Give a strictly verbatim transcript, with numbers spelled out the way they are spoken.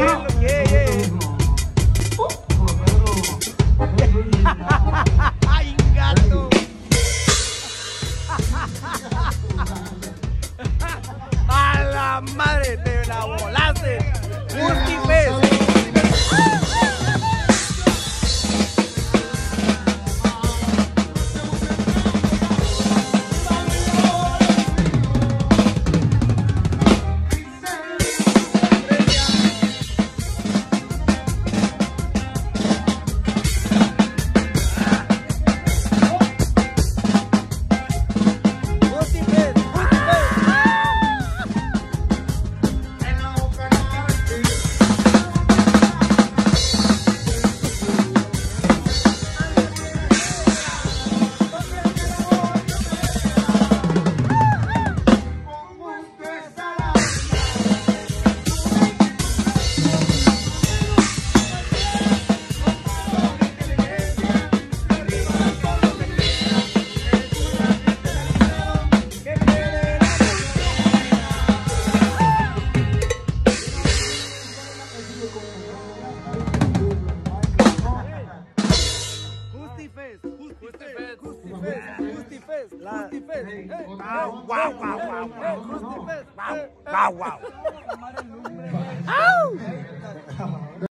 lo que es. ¡Ay, gato! ¡A la madre! ¡Te la volaste! ¡Multifest! Justifest, Justifest, Justifest, Justifest, Justifest, wow, wow, wow, wow, Justifest, wow, wow, wow.